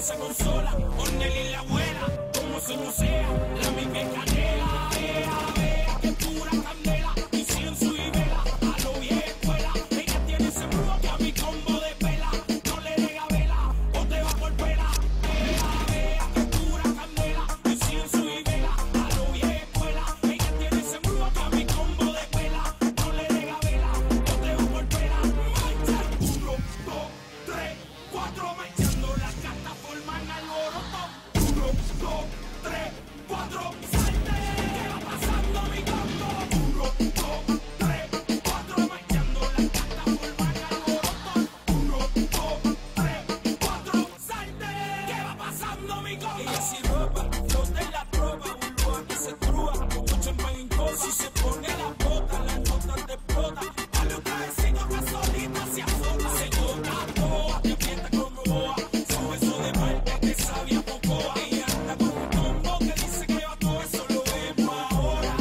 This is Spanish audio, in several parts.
esa consola, con Nelly y la abuela, como si no sea la misma canela. Vea que pura candela, incienso y vela, a lo vieja escuela. Ella tiene ese brujo que a mi combo de pela, no le dé vela o te va por pela. Vea que pura candela, incienso y vela, a lo vieja escuela. Ella tiene ese brujo que a mi combo de pela, no le dé vela o te va por pela. Marcha 1, 2, 3, 4, marchando las cartas forman alboroto. 1, 2, 3, 4, salte. ¿Qué va pasando mi combo? 1, 2, 3, 4, marchando las cartas forman alboroto. 1, 2, 3, 4, salte. ¿Qué va pasando mi combo? Ella sin ropa, flota en la tropa, burbuja que se trúa, con mucho champán en copa. Si se pone las notas te explota. Dale un trajecito que solita se azota. Se toca toa, te aprieta como boa. Su beso de parte que sabía pocoa. Ella anda con un combo que dice que va todo eso lo vemos ahora.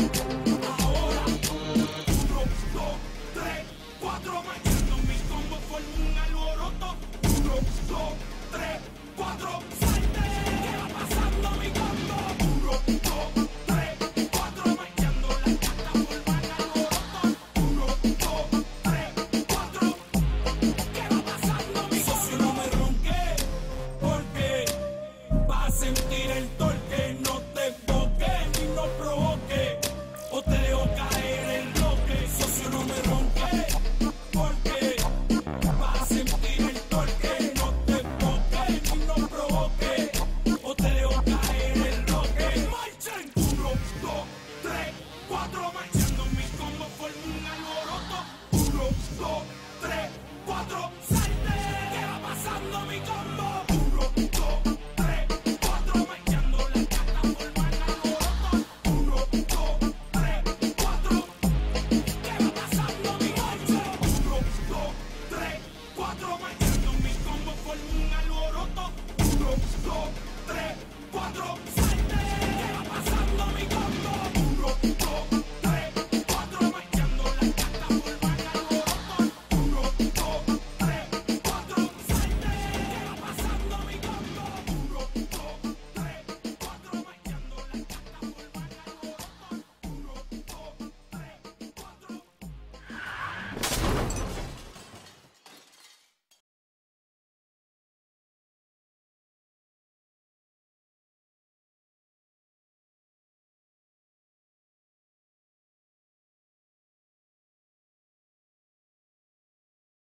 1, 2, 3, 4, marchando mi combo forma un alboroto. 1, 2, 3, 4, salte. ¿Qué va pasando mi combo? 1, 2, 3, 4, marchando las cartas forman alboroto. 1, 2, 3, 4, ¿qué va pasando mi socio? No me ronque, porque vas a sentir el torque. No te enfoques ni no provoque, o te dejo caer el bloque. Socio, no me ronque, porque vas a sentir el torque. No te enfoques ni no provoque, o te dejo caer el bloque. Marchen 1, 2, 3, 4, marchando mi combo forma un alboroto. 1, 2, 3, 4, salte. ¿Qué va pasando mi combo? 1, 2, 3, 4, marchando las cartas forman alboroto. 1, 2, 3, 4, ¿qué va pasando mi combo? 1, 2, 3, 4, marchando mi combo forma un alboroto. 1, 2, 3, 4, salte. ¿Qué va pasando mi combo? 1, 2,